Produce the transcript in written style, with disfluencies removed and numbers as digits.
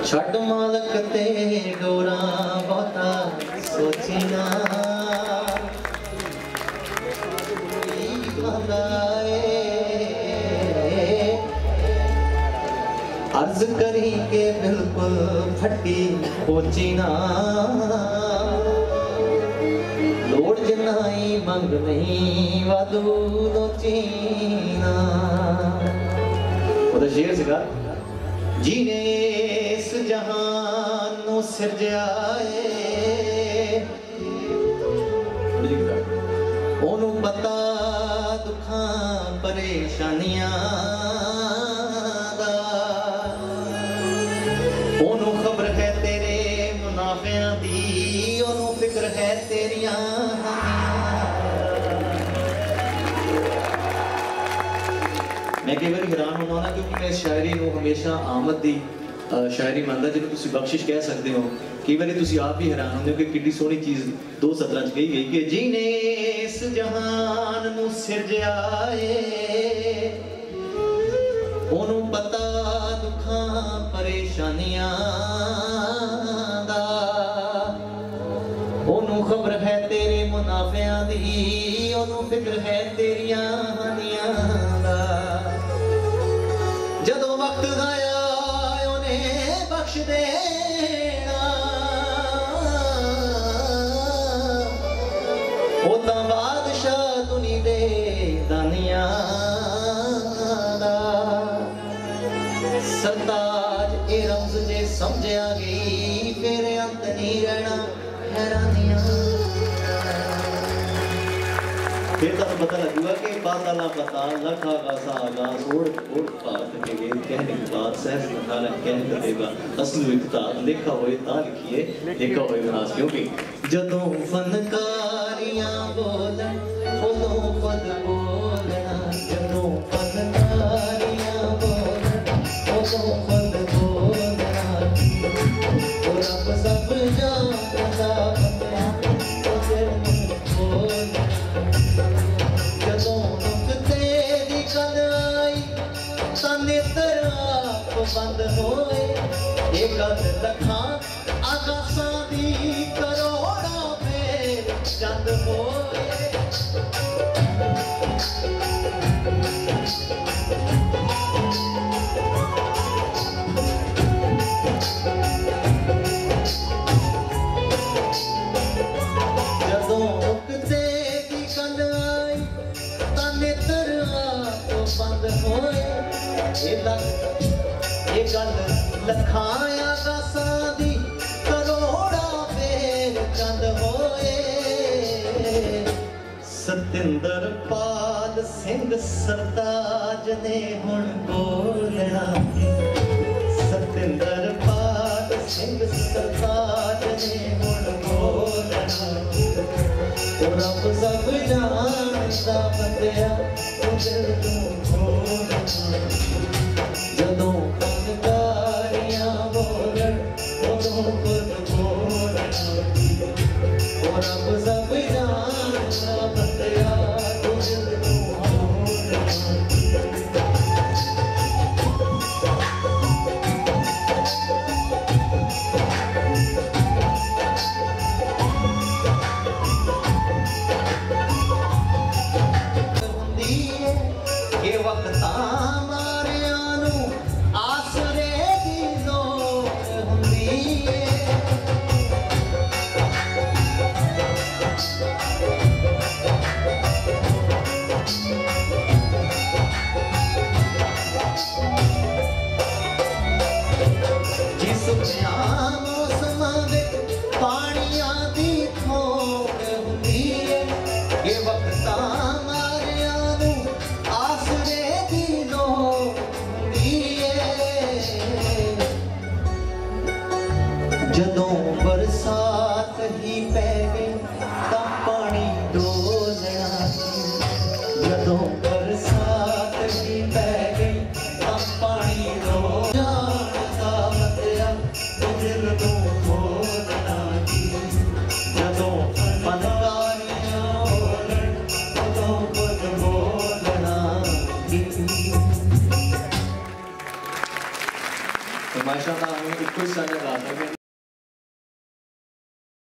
छड़ मालक ते डोरा बहुता सोचना अर्ज करी के बिल्कुल फटी पहुंचना लोड़ जनाई मंग नहीं वादू लोचीना। वो शेर सीगा जीने इस जहान नु सिरजाए ओनू पता दुखां परेशानियां दा ओनू खबर है तेरे मुनाफियां दी ओनू फिक्र है तेरियां मैं कई बार हैरान होना ना क्योंकि मैं शायरी को हमेशा आमद दी शायरी मानदा जिन्होंने तुसी बख्शिश कह सकते हो। कई बार तुसी आप भी हैरान होंदे हो कि कितनी सोहनी चीज दो सतरां च कही गई कि जीने इस जहान नू सिरजाए ओनू पता दुखां परेशानियां दा ओनू खबर है तेरे मुनाफियां दी ओनू फिक्र है तेरियां हानियां दा। जदों वक्त आया उन्हें बख्श देना ओदा बादशाह दुनी दे दानियां दा सरताज ए रमज जे समझा गई फिर अंत नहीं रहना हैरानियां। फिर तो पता लगेगा कि पाताला पता लखा गासा आगाज ओढ़ ओढ़ पात के गए कहने की बात सहज नखारा कह कर देगा असलू इख्तार लिखा होए ता लिखिए लिखा होए नास क्योंकि जदों फनकारियां बोलन ओदों पद बोलना जदों फनकारियां बोलन ओदों पद बोलना ओ रब सब जानदा बंदा ओ दिल बोलना बंद होए एक लखा आकाशां दी करोड़ां फेर चंद होए जदों उकते दी कंध आई ताने तरआ तो बंद होए ये गल लखाया गासां दी करोड़ां फेर चंद होए। सतिंदर पाल सिंह सरताज ने हुण बोलना सतिंदर पाल सिंह सरताज ने हुण बोलना ओ रब सब जानदा बंदिया ओ दिल तू बोलना जदों फनकारियां बोलन ओदों पद बोलना ओ रब सब जानदा बंदिया तू दिल तू बोलना। ये वक्त मारियां नू आसरे दी लोड़ हुंदी जिस मौसम विच पानियां दी थोड़ हुंदी ये वक्त मारियां नू आसरे दी लोड़ जदों बरसात ही पै गई तां पानी डोलना जदों बरसात ही पै गई तां पानी डोलना जानदा बंदिया तू दिल तू बोलना जदों फनकारियां बोलन ओदों पद बोलना। तो माशाल्लाह हम कुछ सा गा सकें।